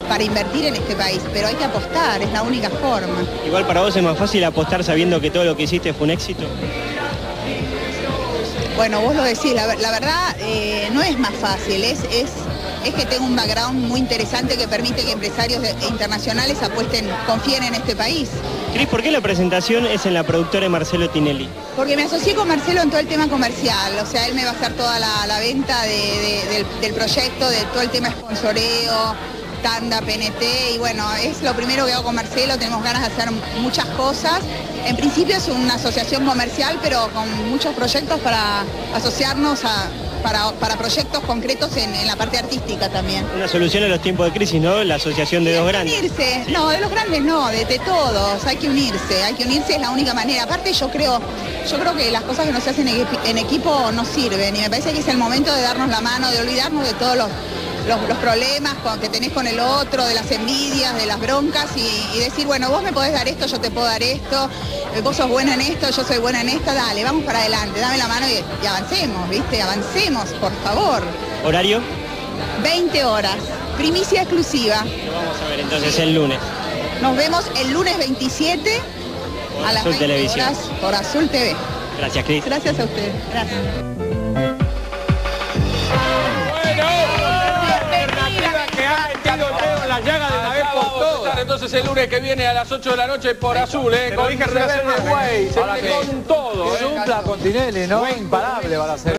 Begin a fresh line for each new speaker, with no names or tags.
para invertir en este país, pero hay que apostar, es la única forma.
Igual para vos es más fácil apostar sabiendo que todo lo que hiciste fue un éxito.
Bueno, vos lo decís, la verdad no es más fácil, es que tengo un background muy interesante que permite que empresarios internacionales confíen en este país.
Cris, ¿por qué la presentación es en la productora de Marcelo Tinelli?
Porque me asocié con Marcelo en todo el tema comercial, o sea, él me va a hacer toda la venta del proyecto, de todo el tema sponsoreo, tanda, PNT, y bueno, es lo primero que hago con Marcelo, tenemos ganas de hacer muchas cosas. En principio es una asociación comercial, pero con muchos proyectos para asociarnos para proyectos concretos en la parte artística también.
Una solución a los tiempos de crisis, ¿no? La asociación de dos grandes.
Unirse, no, de los grandes no, de todos, hay que unirse, es la única manera. Aparte yo creo que las cosas que no se hacen en equipo no sirven, y me parece que es el momento de darnos la mano, de olvidarnos de todos los problemas que tenés con el otro, de las envidias, de las broncas, y decir, bueno, vos me podés dar esto, yo te puedo dar esto, vos sos buena en esto, yo soy buena en esta, dale, vamos para adelante, dame la mano y avancemos, ¿viste? Avancemos, por favor.
¿Horario?
20 horas, primicia exclusiva.
Lo vamos a ver entonces el lunes.
Nos vemos el lunes 27 a las 20 horas por Azul TV.
Gracias, Cris.
Gracias a usted. Gracias.
La llaga de una vez por todas. Entonces el lunes que viene a las 8 de la noche por Azul, con Rebelde Way, se viene con todo.
Dupla con Tinelli, ¿no? Imparable van a ser.